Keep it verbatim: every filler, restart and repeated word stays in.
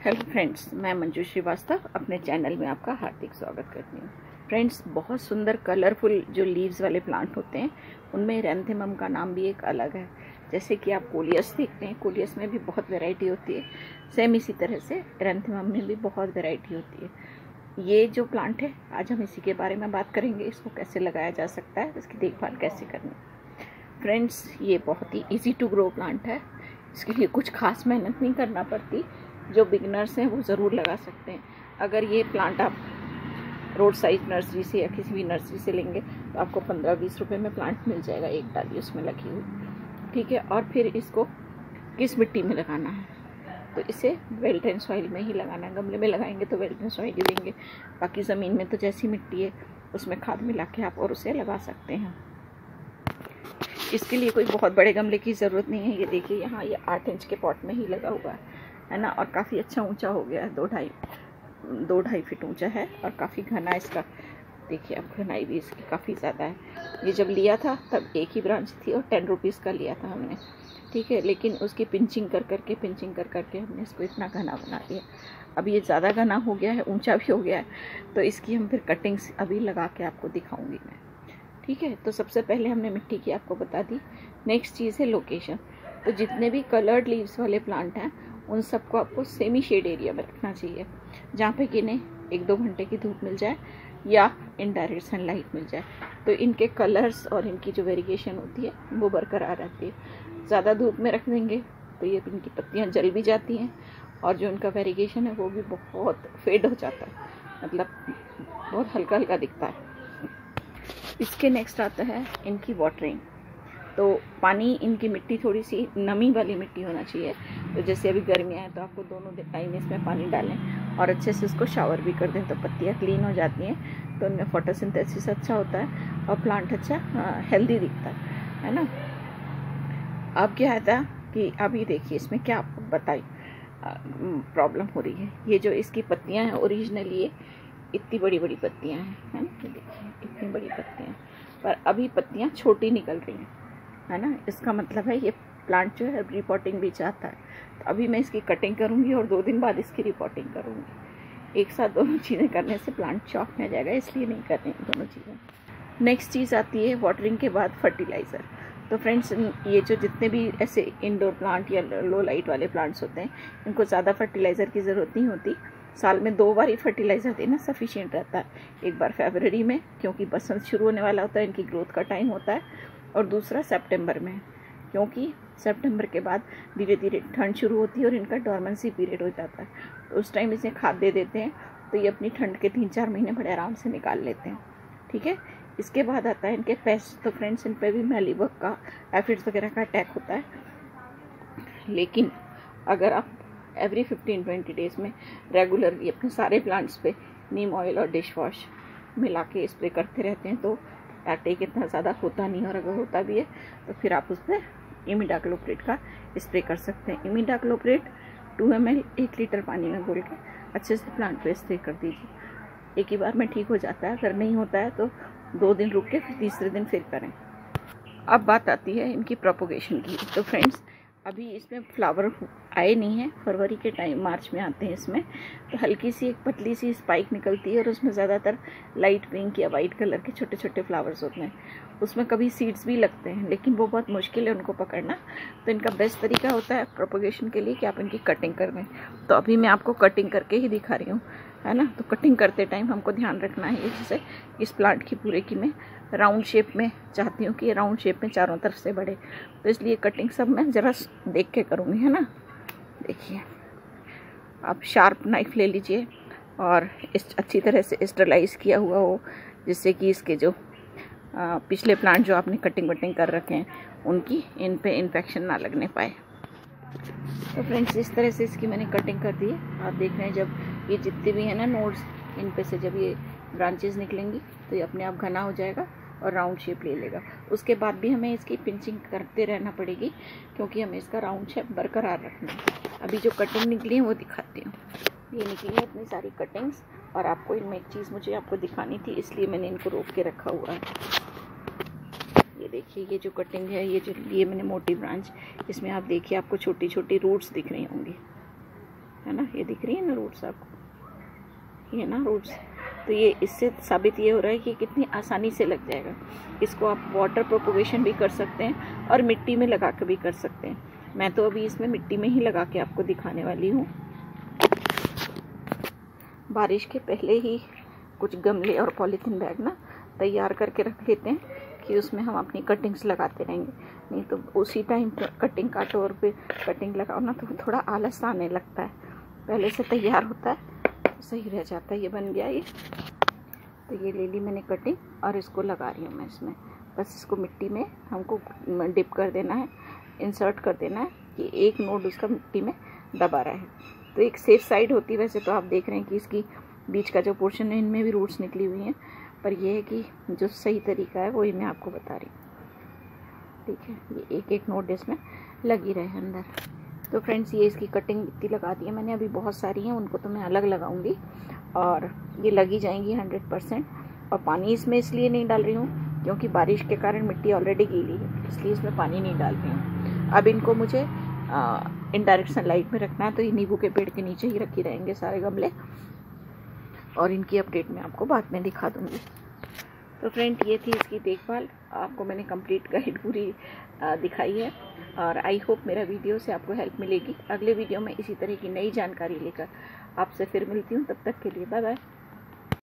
Hello friends, मैं मंजू श्रीवास्तव अपने channel में आपका हार्दिक स्वागत करती हूँ। फ्रेंड्स, बहुत सुंदर कलरफुल जो लीव्स वाले प्लांट होते हैं उनमें एरेंथेमम का नाम भी एक अलग है। जैसे कि आप कोलियस देखते हैं, कोलियस में भी बहुत वैरायटी होती है। सेम इसी तरह से एरेंथेमम में भी बहुत वैरायटी होती है। ये जो प्लांट है, आज हम इसी के बारे में बात करेंगे। इसको कैसे लगाया जा सकता है, इसकी देखभाल कैसे करनी। फ्रेंड्स, ये बहुत ही ईजी टू ग्रो प्लांट है। इसके लिए कुछ खास मेहनत नहीं करना पड़ती। जो बिगनर्स हैं वो ज़रूर लगा सकते हैं। अगर ये प्लांट आप रोड साइड नर्सरी से या किसी भी नर्सरी से लेंगे तो आपको पंद्रह बीस रुपए में प्लांट मिल जाएगा, एक डाली उसमें लगी हुई। ठीक है, और फिर इसको किस मिट्टी में लगाना है, तो इसे वेल्ट एंड सॉइल में ही लगाना है। गमले में लगाएंगे तो वेल्ट एंड सॉइल ही देंगे, बाकी ज़मीन में तो जैसी मिट्टी है उसमें खाद मिला के आप और उसे लगा सकते हैं। इसके लिए कोई बहुत बड़े गमले की ज़रूरत नहीं है। ये देखिए, यहाँ ये आठ इंच के पॉट में ही लगा हुआ है है ना, और काफ़ी अच्छा ऊंचा हो गया है। दो ढाई दो ढाई फीट ऊंचा है और काफ़ी घना इसका। देखिए, अब घनाई भी इसकी काफ़ी ज़्यादा है। ये जब लिया था तब एक ही ब्रांच थी और टेन रुपीज़ का लिया था हमने। ठीक है, लेकिन उसकी पिंचिंग कर करके पिंचिंग कर करके हमने इसको इतना घना बना दिया। अब ये ज़्यादा घना हो गया है, ऊंचा भी हो गया है, तो इसकी हम फिर कटिंग्स अभी लगा के आपको दिखाऊंगी मैं। ठीक है, तो सबसे पहले हमने मिट्टी की आपको बता दी। नेक्स्ट चीज़ है लोकेशन। तो जितने भी कलर्ड लीव्स वाले प्लांट हैं उन सबको आपको सेमी शेड एरिया में रखना चाहिए, जहाँ पे कि इन्हें एक दो घंटे की धूप मिल जाए या इनडायरेक्ट सनलाइट मिल जाए, तो इनके कलर्स और इनकी जो वेरिएशन होती है वो बरकरार रहती है। ज़्यादा धूप में रख देंगे तो ये इनकी पत्तियाँ जल भी जाती हैं और जो इनका वेरिएशन है वो भी बहुत फेड हो जाता है, मतलब बहुत हल्का हल्का दिखता है। इसके नेक्स्ट आता है इनकी वाटरिंग। तो पानी, इनकी मिट्टी थोड़ी सी नमी वाली मिट्टी होना चाहिए। तो जैसे अभी गर्मियाँ हैं तो आपको दोनों टाइम इसमें पानी डालें और अच्छे से इसको शावर भी कर दें, तो पत्तियाँ क्लीन हो जाती हैं, तो उनमें फोटोसिंथेसिस अच्छा होता है और प्लांट अच्छा हेल्दी दिखता है है ना। अब क्या आता कि अभी देखिए इसमें क्या बताई प्रॉब्लम हो रही है। ये जो इसकी पत्तियाँ हैं, ओरिजिनली ये इतनी बड़ी बड़ी पत्तियाँ हैं, है ना। देखिए इतनी बड़ी पत्तियाँ, पर अभी पत्तियाँ छोटी निकल रही हैं, है ना। इसका मतलब है ये प्लांट जो है रिपोर्टिंग भी चाहता है। तो अभी मैं इसकी कटिंग करूँगी और दो दिन बाद इसकी रिपोर्टिंग करूँगी। एक साथ दोनों चीज़ें करने से प्लांट चौक में जाएगा, इसलिए नहीं कर रही हूँ दोनों चीज़ें। नेक्स्ट चीज़ आती है वाटरिंग के बाद फर्टिलाइज़र। तो फ्रेंड्स, ये जो जितने भी ऐसे इंडोर प्लांट या लो लाइट वाले प्लांट्स होते हैं इनको ज़्यादा फर्टिलाइज़र की ज़रूरत नहीं होती। साल में दो बार ही फर्टिलाइज़र देना सफिशिएंट रहता है। एक बार फरवरी में, क्योंकि बसंत शुरू होने वाला होता है, इनकी ग्रोथ का टाइम होता है, और दूसरा सितंबर में, क्योंकि सितंबर के बाद धीरे धीरे ठंड शुरू होती है और इनका डॉर्मेंसी पीरियड हो जाता है। तो उस टाइम इसे खाद दे देते हैं तो ये अपनी ठंड के तीन चार महीने बड़े आराम से निकाल लेते हैं। ठीक है, इसके बाद आता है इनके पेस्ट। तो फ्रेंड्स, इन पर भी मेलीबग का, एफिड्स वगैरह का अटैक होता है, लेकिन अगर आप एवरी फिफ्टीन ट्वेंटी डेज़ में रेगुलरली अपने सारे प्लांट्स पे नीम ऑयल और डिश वॉश मिला के स्प्रे करते रहते हैं तो अटैक इतना ज़्यादा होता नहीं। और अगर होता भी है तो फिर आप उस पर इमिडाक्लोप्रिड का स्प्रे कर सकते हैं। इमिडाक्लोप्रिड टू एम एल एक लीटर पानी में घोल के अच्छे से प्लांट पे स्प्रे कर दीजिए। एक ही बार में ठीक हो जाता है। अगर नहीं होता है तो दो दिन रुक के फिर तीसरे दिन फिर करें। अब बात आती है इनकी प्रोपोगेशन की। तो फ्रेंड्स, अभी इसमें फ्लावर आए नहीं हैं, फरवरी के टाइम मार्च में आते हैं इसमें। तो हल्की सी एक पतली सी स्पाइक निकलती है और उसमें ज़्यादातर लाइट पिंक या वाइट कलर के छोटे छोटे फ्लावर्स होते हैं। उसमें कभी सीड्स भी लगते हैं, लेकिन वो बहुत मुश्किल है उनको पकड़ना। तो इनका बेस्ट तरीका होता है प्रोपोगेशन के लिए कि आप इनकी कटिंग कर दें। तो अभी मैं आपको कटिंग करके ही दिखा रही हूँ, है ना। तो कटिंग करते टाइम हमको ध्यान रखना है, जैसे इस प्लांट की पूरे की मैं राउंड शेप में चाहती हूँ कि राउंड शेप में चारों तरफ से बढ़े, तो इसलिए कटिंग सब मैं ज़रा देख के करूँगी, है ना। देखिए, आप शार्प नाइफ ले लीजिए और इस अच्छी तरह से स्टरलाइज किया हुआ हो, जिससे कि इसके जो आ, पिछले प्लांट जो आपने कटिंग वटिंग कर रखे हैं उनकी इन पे इन्फेक्शन ना लगने पाए। तो फ्रेंड्स, इस तरह से इसकी मैंने कटिंग कर दी है। आप देख रहे हैं जब ये जितने भी हैं ना नोड्स, इन पे से जब ये ब्रांचेस निकलेंगी तो ये अपने आप घना हो जाएगा और राउंड शेप ले लेगा। उसके बाद भी हमें इसकी पिंचिंग करते रहना पड़ेगी, क्योंकि हमें इसका राउंड शेप बरकरार रखना है। अभी जो कटिंग निकली है वो दिखाती हूँ। ये निकली है इतनी सारी कटिंग्स, और आपको इनमें एक चीज़ मुझे आपको दिखानी थी, इसलिए मैंने इनको रोक के रखा हुआ है। ये देखिए, ये जो कटिंग है, ये जो लिए मैंने मोटी ब्रांच, इसमें आप देखिए आपको छोटी छोटी रूट्स दिख रही होंगी, है ना, ये दिख रही है ना रूट्स आपको, ये ना रूट्स। तो ये इससे साबित ये हो रहा है कि कितनी आसानी से लग जाएगा। इसको आप वाटर प्रोपोगेशन भी कर सकते हैं और मिट्टी में लगा के भी कर सकते हैं। मैं तो अभी इसमें मिट्टी में ही लगा के आपको दिखाने वाली हूँ। बारिश के पहले ही कुछ गमले और पॉलीथीन बैग ना तैयार करके रख लेते हैं कि उसमें हम अपनी कटिंग्स लगाते रहेंगे। नहीं तो उसी टाइम कटिंग काटो और फिर कटिंग लगाओ ना तो थोड़ा आलस आने लगता है। पहले से तैयार होता है सही रह जाता है। ये बन गया ये, तो ये ले ली मैंने कटिंग और इसको लगा रही हूँ मैं इसमें। बस इसको मिट्टी में हमको डिप कर देना है, इंसर्ट कर देना है कि एक नोड उसका मिट्टी में दबा रहा है। तो एक सेफ साइड होती है। वैसे तो आप देख रहे हैं कि इसकी बीच का जो पोर्शन है इनमें भी रूट्स निकली हुई हैं, पर यह है कि जो सही तरीका है वही मैं आपको बता रही हूँ। ठीक है, ये एक एक नोड इसमें लगी रहे अंदर। तो फ्रेंड्स, ये इसकी कटिंग इतनी लगा दी है मैंने, अभी बहुत सारी हैं, उनको तो मैं अलग लगाऊंगी और ये लगी जाएंगी हंड्रेड परसेंट। और पानी इसमें इसलिए नहीं डाल रही हूँ क्योंकि बारिश के कारण मिट्टी ऑलरेडी गीली है, इसलिए इसमें पानी नहीं डाल रही हूँ। अब इनको मुझे इनडायरेक्ट सनलाइट में रखना है, तो ये नींबू के पेड़ के नीचे ही रखी रहेंगे सारे गमले, और इनकी अपडेट मैं आपको बाद में दिखा दूँगी। तो फ्रेंड, ये थी इसकी देखभाल। आपको मैंने कंप्लीट गाइड पूरी दिखाई है और आई होप मेरा वीडियो से आपको हेल्प मिलेगी। अगले वीडियो में इसी तरह की नई जानकारी लेकर आपसे फिर मिलती हूँ। तब तक के लिए बाय बाय।